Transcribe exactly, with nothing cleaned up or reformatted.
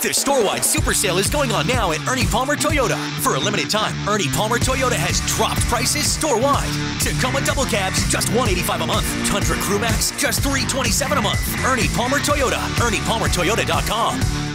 The store-wide super sale is going on now at Ernie Palmer Toyota. For a limited time, Ernie Palmer Toyota has dropped prices store-wide. Tacoma double cabs, just one hundred eighty-five dollars a month. Tundra Crew Max, just three hundred twenty-seven dollars a month. Ernie Palmer Toyota, Ernie Palmer Toyota dot com.